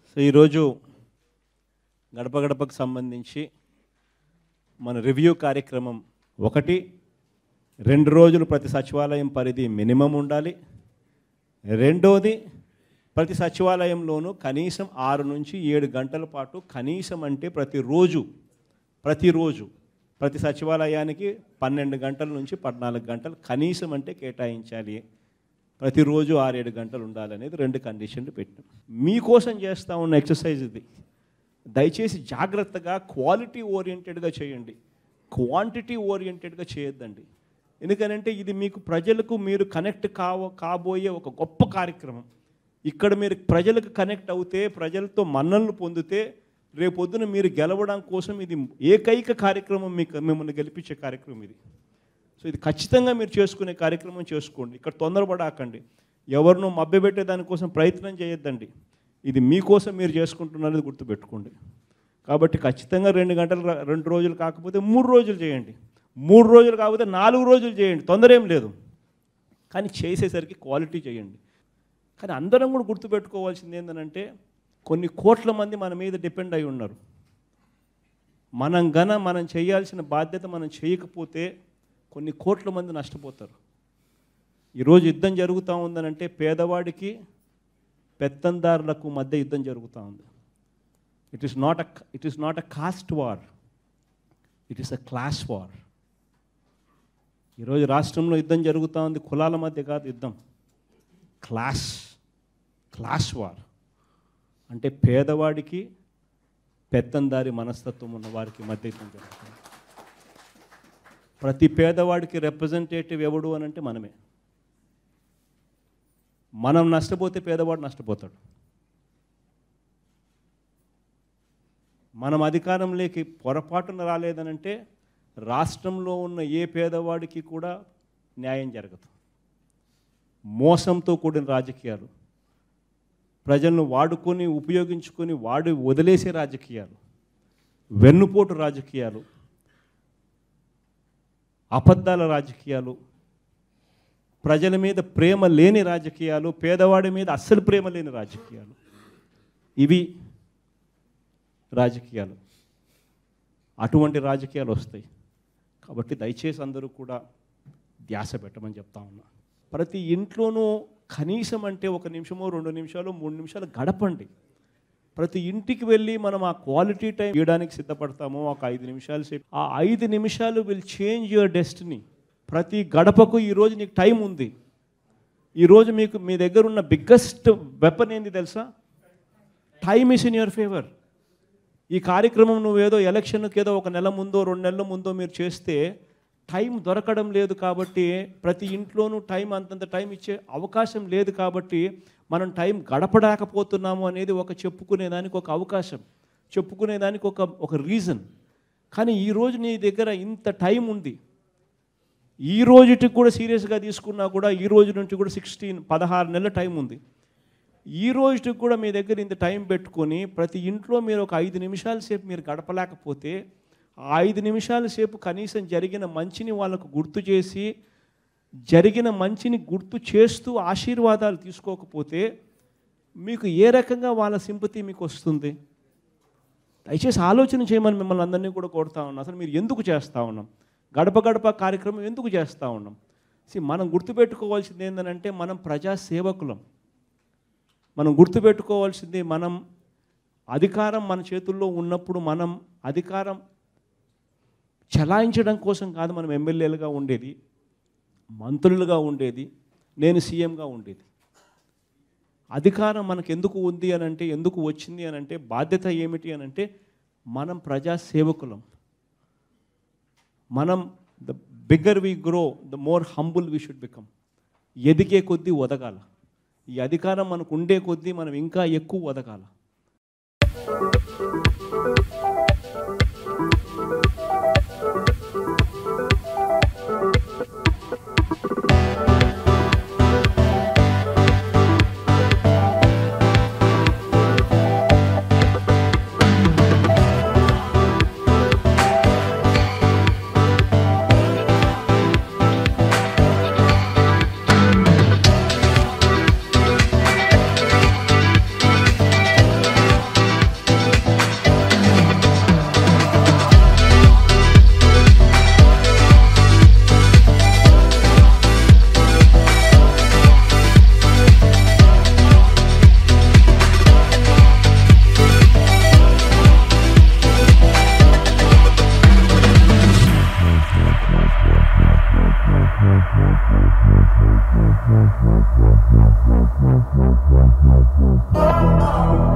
So ఈరోజు గడప గడపకు సంబంధించి మన రివ్యూ కార్యక్రమం 2 రోజులు ప్రతి సచివాలయం పరిధి మినిమం ఉండాలి. రెండోది, ప్రతి సచివాలయంలోనూ కనీసం 6 నుంచి 7 గంటల పాటు కనీసం అంటే ప్రతిరోజు ప్రతి సచివాలయానికి 12 గంటల నుంచి 14 గంటలు కనీసం అంటే కేటాయించాలి. ప్రతిరోజు 6-7 గంటలు ఉండాలనేది 2 కండిషన్లు పెట్టాం. మీకోసం చేస్తూ ఉన్న ఎక్సర్సైజ్ ఇది. దయచేసి జాగ్రత్తగా క్వాలిటీ ఓరియంటెడ్గా చేయండి, క్వాంటిటీ ఓరియంటెడ్గా చేయొద్దండి. ఎందుకనంటే ఇది మీకు ప్రజలకు మీరు కనెక్ట్ కాబోయే ఒక గొప్ప కార్యక్రమం. ఇక్కడ మీరు ప్రజలకు కనెక్ట్ అవుతే, ప్రజలతో మన్ననలు పొందితే, రేపొద్దున మీరు గెలవడం కోసం ఇది ఏకైక కార్యక్రమం, మిమ్మల్ని గెలిపించే కార్యక్రమం ఇది. సో ఇది ఖచ్చితంగా మీరు చేసుకునే కార్యక్రమం చేసుకోండి. ఇక్కడ తొందరపడాకండి, ఎవరినో మభ్యపెట్టే దానికోసం ప్రయత్నం చేయొద్దండి. ఇది మీకోసం మీరు చేసుకుంటున్నది గుర్తుపెట్టుకోండి. కాబట్టి ఖచ్చితంగా 2 గంటలు 2 రోజులు కాకపోతే 3 రోజులు చేయండి, 3 రోజులు కాకపోతే 4 రోజులు చేయండి, తొందర ఏం లేదు. కానీ చేసేసరికి క్వాలిటీ చేయండి. కానీ అందరం కూడా గుర్తుపెట్టుకోవాల్సింది ఏంటంటే, కొన్ని కోట్ల మంది మన మీద డిపెండ్ అయి ఉన్నారు. మనం చేయాల్సిన బాధ్యత మనం చేయకపోతే కొన్ని కోట్ల మంది నష్టపోతారు. ఈరోజు యుద్ధం జరుగుతూ ఉందనంటే పేదవాడికి పెత్తందారులకు మధ్య యుద్ధం జరుగుతూ ఉంది. It is not a caste war, it is a class war. ఈరోజు రాష్ట్రంలో యుద్ధం జరుగుతూ ఉంది, కులాల మధ్య కాదు యుద్ధం, క్లాస్ వార్. అంటే పేదవాడికి పెత్తందారి మనస్తత్వం ఉన్న వారికి మధ్య యుద్ధం జరుగుతుంది. ప్రతి పేదవాడికి రిప్రజెంటేటివ్ ఎవడు అని అంటే మనమే. మనం నష్టపోతే పేదవాడు నష్టపోతాడు. మనం అధికారంలోకి పొరపాటున రాలేదనంటే రాష్ట్రంలో ఉన్న ఏ పేదవాడికి కూడా న్యాయం జరగదు. మోసంతో కూడిన రాజకీయాలు, ప్రజలను వాడుకొని ఉపయోగించుకొని వదిలేసే రాజకీయాలు, వెన్నుపోటు రాజకీయాలు, అబద్ధాల రాజకీయాలు, ప్రజల మీద ప్రేమ లేని రాజకీయాలు, పేదవాడి మీద అస్సలు ప్రేమ లేని రాజకీయాలు, ఇవి రాజకీయాలు. అటువంటి రాజకీయాలు వస్తాయి. కాబట్టి దయచేసి అందరూ కూడా ధ్యాస పెట్టమని చెప్తా ఉన్నా. ప్రతి ఇంట్లోనూ కనీసం అంటే 1 నిమిషమో 2 నిమిషాలు 3 నిమిషాలు గడపండి. ప్రతి ఇంటికి వెళ్ళి మనం ఆ క్వాలిటీ టైం ఇవ్వడానికి సిద్ధపడతామో ఒక 5 నిమిషాలు సేపు, ఆ 5 నిమిషాలు విల్ చేంజ్ యువర్ డెస్టినీ. ప్రతి గడపకు ఈరోజు నీకు టైం ఉంది. ఈరోజు మీ దగ్గర ఉన్న బిగ్గెస్ట్ వెపన్ ఏంది తెలుసా? Time is in your favour. ఈ కార్యక్రమం నువ్వేదో ఎలక్షన్కి ఏదో 1 నెల ముందో 2 నెలల ముందో మీరు చేస్తే టైం దొరకడం లేదు. కాబట్టి ప్రతి ఇంట్లోనూ అంతంత టైం ఇచ్చే అవకాశం లేదు. కాబట్టి మనం టైం గడపడాకపోతున్నాము అనేది చెప్పుకునేదానికి ఒక అవకాశం, చెప్పుకునేదానికి ఒక రీజన్. కానీ ఈరోజు నీ దగ్గర ఇంత టైం ఉంది. ఈ రోజుకి కూడా సీరియస్గా తీసుకున్నా కూడా ఈ రోజు నుంచి కూడా 16 నెలల టైం ఉంది. ఈ రోజుకి కూడా మీ దగ్గర ఇంత టైం పెట్టుకొని ప్రతి ఇంట్లో మీరు ఒక 5 నిమిషాల సేపు మీరు గడపలేకపోతే, ఆ 5 నిమిషాల సేపు కనీసం జరిగిన మంచిని వాళ్ళకు గుర్తు చేసి, జరిగిన మంచిని గుర్తు చేస్తూ ఆశీర్వాదాలు తీసుకోకపోతే మీకు ఏ రకంగా వాళ్ళ సింపతి మీకు వస్తుంది? దయచేసి ఆలోచన చేయమని మిమ్మల్ని అందరినీ కూడా కోరుతా ఉన్నాం. అసలు మీరు ఎందుకు చేస్తూ ఉన్నాం? గడప గడప కార్యక్రమం ఎందుకు చేస్తూ ఉన్నాం? మనం గుర్తుపెట్టుకోవాల్సింది ఏంటంటే, మనం ప్రజాసేవకులం. మనం గుర్తుపెట్టుకోవాల్సింది, మనం అధికారం మన చేతుల్లో ఉన్నప్పుడు మనం అధికారం చలాయించడం కోసం కాదు మనం ఎమ్మెల్యేలుగా ఉండేది, మంత్రులుగా ఉండేది, నేను సీఎంగా ఉండేది. అధికారం మనకు ఎందుకు ఉంది అనంటే, ఎందుకు వచ్చింది అనంటే, బాధ్యత ఏమిటి అనంటే, మనం ప్రజాసేవకులం. మనం the bigger we grow the more humble we should become. ఎదిగే కొద్దీ ఒదగాల. ఈ అధికారం మనకు ఉండే కొద్దీ మనం ఇంకా ఎక్కువ ఒదగాల. Thank you.